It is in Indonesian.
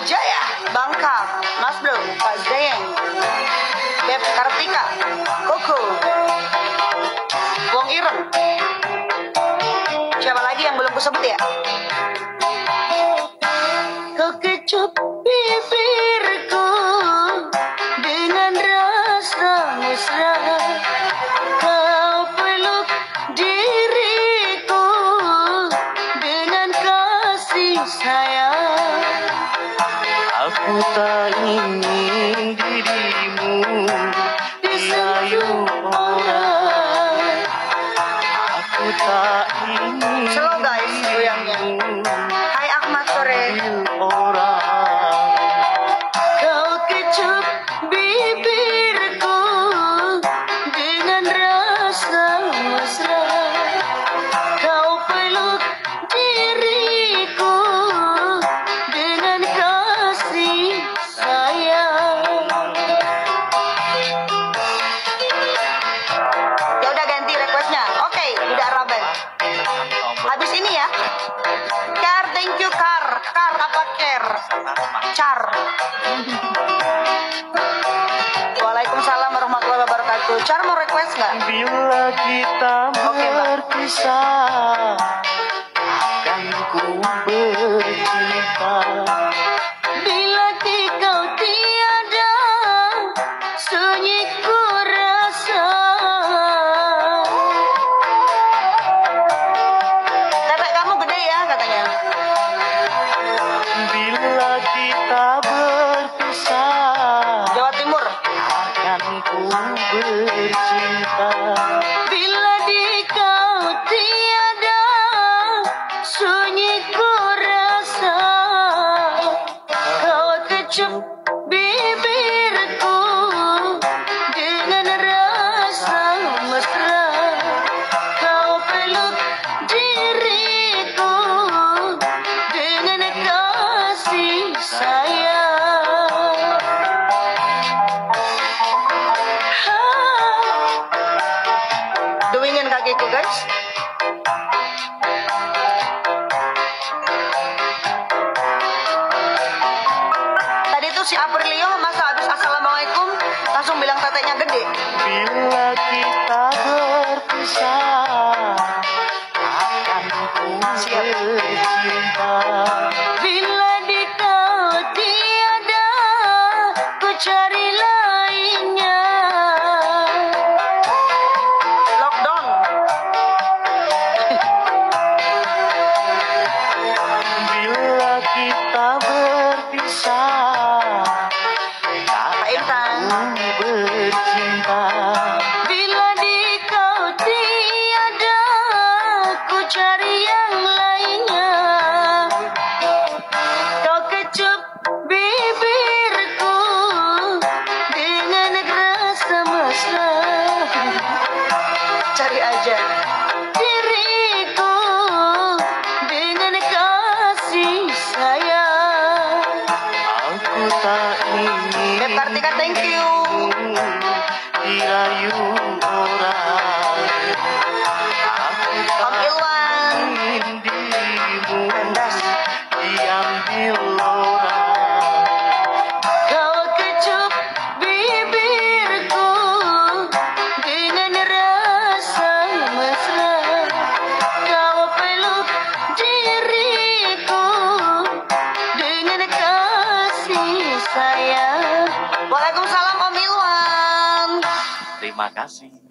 Wijaya, Bangka, Mas Bro, Pak Zayeng, Beb Kartika, Koko, Wong Ireng. Siapa lagi yang belum kusebut ya? Kau kecup bibirku dengan rasa mesra, kau peluk diriku dengan kasih sayang. Aku tak ingin dirimu dirayu orang. Aku tak ingin Slow guys, goyangnya. Hai Ahmad sore. orang. Kau kecup bibirku dengan rasa mesra, kau peluk diriku dengan kasih sayang. Ya udah ganti requestnya. Oke, udah Raben. Habis ini ya. Kar, thank you Kar. Kar apa Ker? Car. Waalaikumsalam warahmatullahi wabarakatuh. Car mau request nggak? Bila kita Oke, Mbak. berpisah, akan ku bercinta. Bila kau tiada, sunyi ku rasa. Tetek kamu gede ya katanya. Bila kita berpisah, Jawa Timur. akan ku bercinta. Bila kau tiada, sunyi ku rasa. Kau kecup bibirku dengan rasa mesra, kau peluk diriku dengan kasih sayang. Duingin kakiku guys. Tadi tuh si Aprilio masa habis assalamualaikum langsung bilang teteknya gede. Bila kita berpisah, akan ku bercinta. Bila kau tiada, ku cari lainnya. Lockdown. Bila kita berpisah, Pak Intan. ku bercinta. Bila kau tiada, ku cari yang lainnya. Kau kecup bibirku dengan rasa mesra, cari aja diriku dengan kasih sayang. Aku tak ingin Beb Kartika, thank you. dirayu orang. Aku Om tak Ilwan. ingin dirimu Kandas. diambil orang. Kau kecup bibirku dengan rasa mesra, kau peluk diriku dengan kasih sayang. Waalaikumsalam Om Ilwan. Terima kasih.